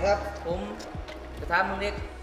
ครับผมกระทะมึงเล็ก